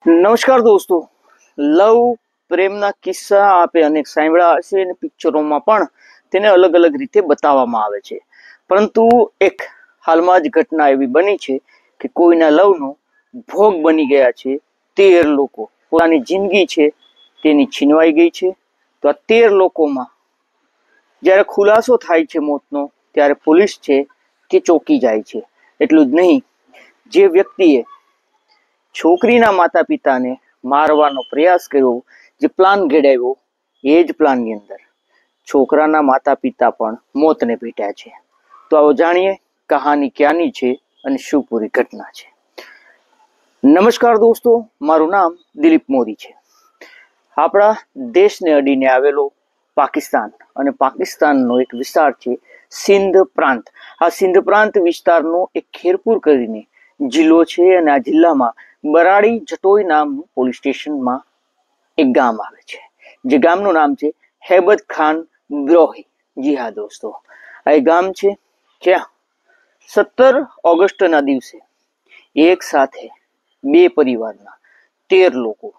નમસ્કાર દોસ્તો, લવ પ્રેમના કિસ્સા આપે અનેક સાંભળ્યા હશે અને પિક્ચરોમાં પણ તેને અલગ અલગ રીતે બતાવવામાં આવે છે. પરંતુ એક હાલમાં જ ઘટના એવી બની છે કે કોઈના લવનો ભોગ બની ગયા છે 13 લોકો. પોતાની જિંદગી છે તેની છીનવાઈ ગઈ છે. તો આ 13 લોકોમાં જ્યારે ખુલાસો થાય છે મોતનો, ત્યારે પોલીસ છે તે ચોંકી જાય છે. એટલું જ નહીં, જે વ્યક્તિએ છોકરીના માતા પિતાને મારવાનો પ્રયાસ કર્યો, જે પ્લાન ઘડાવ્યો, એ જ પ્લાનની અંદર છોકરાના માતા પિતા પણ મોતને ભેટ્યા છે. તો આવો જાણીએ કહાની ક્યાંની છે અને શું પૂરી ઘટના છે. નમસ્કાર દોસ્તો, મારું નામ દિલીપ મોદી છે. આપણા દેશને અડીને આવેલો પાકિસ્તાન અને પાકિસ્તાનનો એક વિસ્તાર છે સિંધ પ્રાંત. આ સિંધ પ્રાંત વિસ્તારનો એક ખેરપુર કરીને જિલ્લો છે અને આ જિલ્લામાં બરાડી જટોઈ નામનું પોલીસ સ્ટેશનમાં એક ગામ આવે છે, જે ગામનું નામ છે હેબત ખાન બ્રોહી. જી હા દોસ્તો, આ એક ગામ છે જ્યાં 17 ઓગસ્ટના દિવસે એક સાથે બે પરિવારના 13 લોકો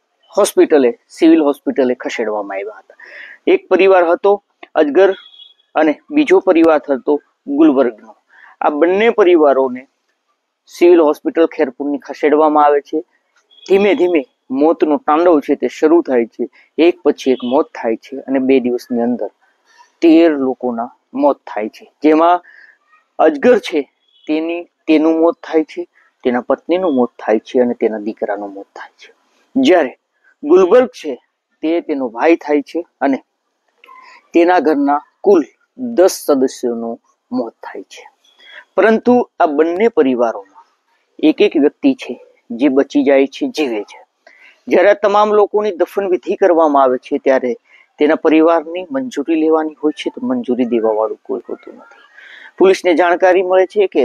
સિવિલ હોસ્પિટલે ખસેડવામાં આવ્યા હતા. એક પરિવાર હતો અજગર અને બીજો પરિવાર હતો ગુલબર્ગનો. આ બંને પરિવારોને સિવિલ હોસ્પિટલ ખેરપુરની ખસેડવામાં આવે છે. ધીમે ધીમે મોતનો તાંડવ છે તે શરૂ થાય છે. એક પછી એક મોત થાય છે અને 2 દિવસની અંદર 13 લોકોના મોત થાય છે. જેમાં અજગર છે તેનું મોત થાય છે, તેના પત્નીનું મોત થાય છે અને તેના દીકરાનું મોત થાય છે. જ્યારે ગુલબર્ગ છે તે તેનો ભાઈ થાય છે અને તેના ઘરના કુલ 10 સદસ્યોનું મોત થાય છે. પરંતુ આ બંને પરિવારોમાં એક વ્યક્તિ છે જે બચી જાય છે, જીવે છે. જ્યારે તમામ લોકોની દફન વિધિ કરવામાં આવે છે ત્યારે તેના પરિવારની મંજૂરી લેવાની હોય છે, તો મંજૂરી દેવા વાળું કોઈ હોતું નથી. પોલીસને જાણકારી મળે છે કે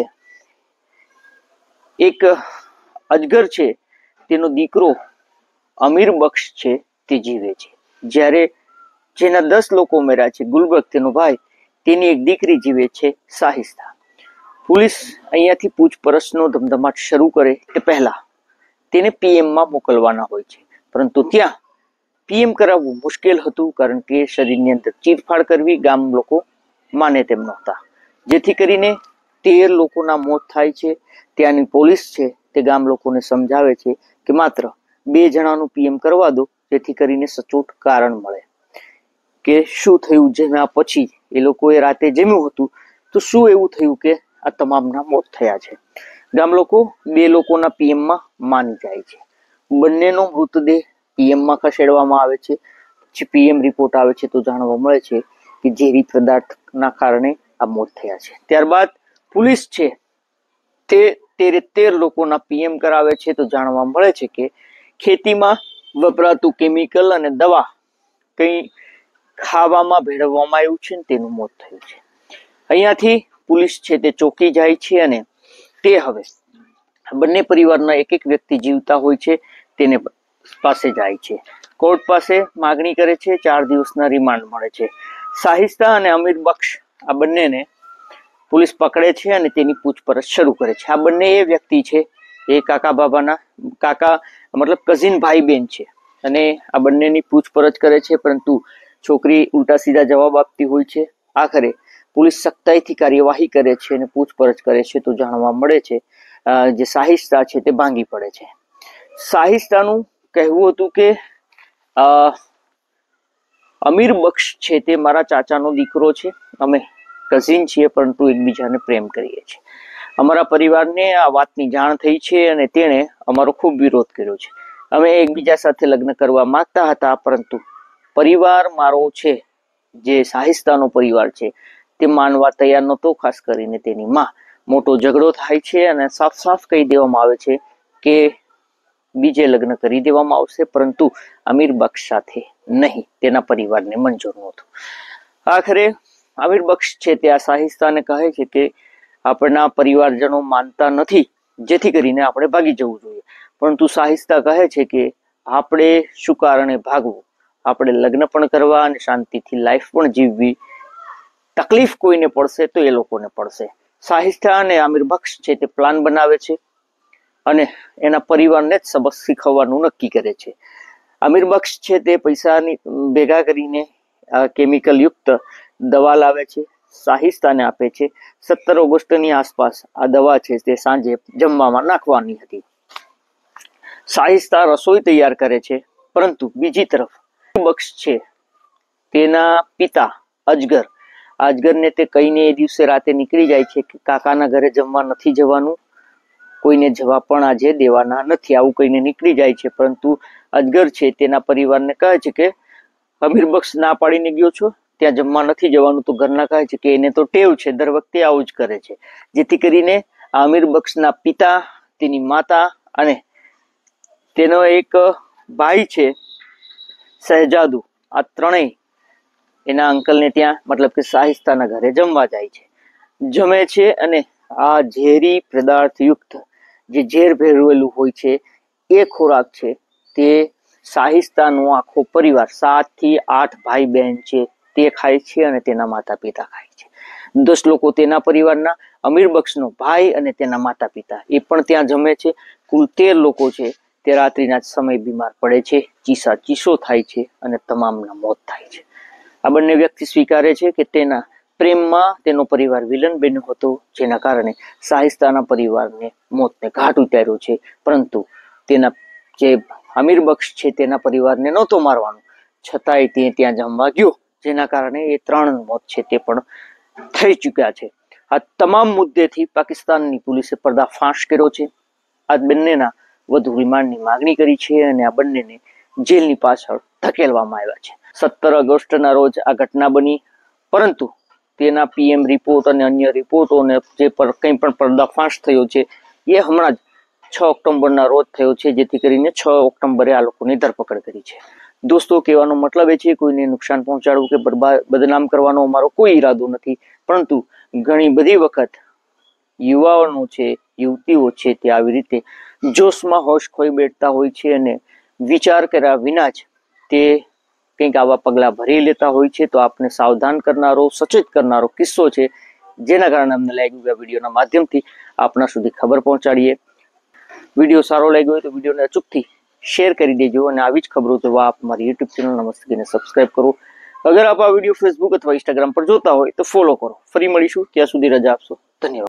એક અજગર છે તેનો દીકરો અમીર બક્ષ છે તે જીવે છે. જ્યારે જેના 10 લોકો મર્યા છે, ગુલબર્ગ તેનો ભાઈ, તેની એક દીકરી જીવે છે, સાહિસ્તા. પોલીસ અહીંયાથી પૂછપરછનો ધમધમાટ શરૂ કરે તે પહેલા તેને પીએમમાં મોકલવાના હોય છે. પરંતુ ત્યાં પીએમ કરાવવું મુશ્કેલ હતું, કારણ કે શરીરની અંદર ચીરફાડ કરવી ગામ લોકો માને તેમ નહોતા. જેથી કરીને 13 લોકોના મોત થાય છે. ત્યાંની પોલીસ છે તે ગામ લોકોને સમજાવે છે કે માત્ર 2 જણાનું પીએમ કરવા દો, જેથી કરીને સચોટ કારણ મળે કે શું થયું. જેના પછી એ લોકોએ રાતે જમ્યું હતું તો શું એવું થયું કે આ તમામના મોત થયા છે. ગામ લોકો 2 લોકોના પીએમમાં માની જાય છે. બંનેનો મૃતદેહ પીએમમાં ખસેડવામાં આવે છે. પછી પીએમ રિપોર્ટ આવે છે તો જાણવા મળે છે કે ઝેરી પદાર્થના કારણે આ મોત થયા છે. ત્યારબાદ પોલીસ છે તે 13 લોકોના પીએમ કરાવે છે તો જાણવા મળે છે કે ખેતીમાં વપરાતું કેમિકલ અને દવા કંઈ ખાવામાં ભેળવવામાં આવ્યું છે ને તેનું મોત થયું છે. અહીંયાથી પોલીસ છે તે ચોંકી જાય છે અને તે હવે બંને પરિવારના એક વ્યક્તિ જીવતા હોય છે તેને પાસે જાય છે. કોર્ટ પાસે માગણી કરે છે, 4 દિવસના રિમાન્ડ મળે છે. સાહિસ્તા અને અમીર બક્ષ આ બંનેને પોલીસ પકડે છે અને તેની પૂછપરછ શરૂ કરે છે. આ બંને એ વ્યક્તિ છે એ કઝિન ભાઈ બેન છે અને આ બંનેની પૂછપરછ કરે છે, પરંતુ છોકરી ઉલટા સીધા જવાબ આપતી હોય છે. આખરે પોલીસ સખ્તાઈથી કાર્યવાહી કરે છે અને પૂછપરછ કરે છે તો જાણવા મળે છે જે સાહિસ્તા છે તે ભાંગી પડે છે. સાહિસ્તાનું કહેવું હતું કે અમીર બક્ષ છે તે મારા ચાચાનો દીકરો છે, અમે કઝિન છીએ, પરંતુ એકબીજાને પ્રેમ કરીએ છીએ. અમારા પરિવારને આ વાતની જાણ થઈ છે અને તેણે અમારો ખૂબ વિરોધ કર્યો છે. અમે એકબીજા સાથે લગ્ન કરવા માંગતા હતા, પરંતુ પરિવાર મારો છે, જે સાહિસ્તાનો પરિવાર છે, તે માનવા તૈયાર નહોતો. ખાસ કરીને તેની માં. મોટો ઝઘડો થાય છે અને સાફ સાફ કહી દેવામાં આવે છે કે બીજે લગ્ન કરી દેવામાં આવશે, પરંતુ અમીર બક્ષ સાથે નહીં. તેના પરિવારને મંજૂર નહોતું. આખરે અમીર બક્ષ છે તે આ સાહિસ્તાને કહે છે કે આપણા પરિવારજનો માનતા નથી, જેથી કરીને આપણે ભાગી જવું જોઈએ. પરંતુ સાહિસ્તા કહે છે કે આપણે શું કારણે ભાગવું, આપણે લગ્ન પણ કરવા અને શાંતિથી લાઈફ પણ જીવવી. તકલીફ કોઈને પડશે તો એ લોકોને પડશે. સાહિસ્તા અને અમીર બક્ષ છે તે પ્લાન બનાવે છે અને એના પરિવારને જ સબક શીખવવાનું નક્કી કરે છે. અમીર બક્ષ છે તે પૈસાની ભેગા કરીને કેમિકલ યુક્ત દવા લાવે છે, શાહિસ્તાને આપે છે. 17 ઓગસ્ટની આસપાસ આ દવા છે તે સાંજે જમવામાં નાખવાની હતી. શાહિસ્તા રસોઈ તૈયાર કરે છે, પરંતુ બીજી તરફ બક્ષ છે તેના પિતા અજગરને તે કહીને એ દિવસે રાતે નીકળી જાય છે કે કાકાના ઘરે જમવા નથી જવાનું, કોઈને જવા પણ આજે દેવાના નથી, આવું કહીને નીકળી જાય છે. પરંતુ અજગર છે તેના પરિવારને કહે છે કે અમીર બક્ષ ના પાડીને ગયો છો, ત્યાં જમવા નથી જવાનું. તો ઘરના કહે છે કે એને તો ટેવ છે, દર વખતે આવું જ કરે છે. જેથી કરીને અમીર બક્ષના પિતા, તેની માતા અને તેનો એક ભાઈ છે શહેજાદુ, આ ત્રણેય એના અંકલને ત્યાં મતલબ કે શાહિસ્તાના ઘરે જમવા જાય છે, જમે છે. અને આ ઝેરી પદાર્થ યુક્ત જે ઝેર ભેળવેલું હોય છે એ ખોરાક છે તે શાહિસ્તાનો આખો પરિવાર 7 થી 8 ભાઈ બહેન છે તે ખાય છે અને તેના માતા પિતા ખાય છે. 10 લોકો તેના પરિવારના, અમીર બક્ષનો ભાઈ અને તેના માતા પિતા એ પણ ત્યાં જમે છે. કુલ 13 લોકો છે તે રાત્રિના સમય બીમાર પડે છે, ચીસો થાય છે અને તમામના મોત થાય છે. આ બંને વ્યક્તિ સ્વીકારે છે કે તેના પ્રેમમાં તેનો પરિવાર વિલન બન્યો હતો, જેના કારણે શાહિસ્તાના પરિવારને મોતને ઘાટ ઉતાર્યો છે. પરંતુ તેના જે અમીર બક્ષ છે તેના પરિવારને નહોતો મારવાનો, છતાંય તે ત્યાં જમવા ગયો, જેના કારણે એ 3 મોત છે તે પણ થઈ ચૂક્યા છે. આ તમામ મુદ્દેથી પાકિસ્તાનની પોલીસે પર્દાફાશ કર્યો છે. આ બંનેના વધુ રિમાન્ડની માગણી કરી છે અને આ બંનેને જેલની પાછળ ધકેલવામાં આવ્યા છે. 17 ઓગસ્ટના રોજ આ ઘટના બની, પરંતુ તેના PM રિપોર્ટ અને અન્ય રિપોર્ટોને જે કંઈ પણ પર્દાફાશ થયો છે એ હમણાં જ 6 ઓક્ટોબરના રોજ થયો છે, જેથી કરીને 6 ઓક્ટોબરે આ લોકોની ધરપકડ કરી છે. દોસ્તો, કહેવાનો મતલબ એ છે કોઈને નુકસાન પહોંચાડવું કે બદનામ કરવાનો અમારો કોઈ ઈરાદો નથી, પરંતુ ઘણી બધી વખત યુવાનો છે, યુવતીઓ છે તે આવી રીતે જોશમાં હોશ ખોઈ બેઠતા હોય છે અને વિચાર કર્યા વિના જ તે કંઈક આવા પગલાં ભરી લેતા હોય છે. તો આપને સાવધાન કરનારો, સચેત કરનારો કિસ્સો છે, જેના કારણે અમને લાગ્યું કે આ વિડીયોના માધ્યમથી આપના સુધી ખબર પહોંચાડીએ. વિડીયો સારો લાગ્યો હોય તો વિડીયોને અચૂકથી શેર કરી દેજો અને આવી જ ખબરો જોવા આપ મારી યુટ્યુબ ચેનલ નમસ્તેને સબસ્ક્રાઇબ કરો. અગર આપ આ વિડીયો ફેસબુક અથવા ઇન્સ્ટાગ્રામ પર જોતા હોય તો ફોલો કરો. ફરી મળીશું, ત્યાં સુધી રજા આપશો. ધન્યવાદ.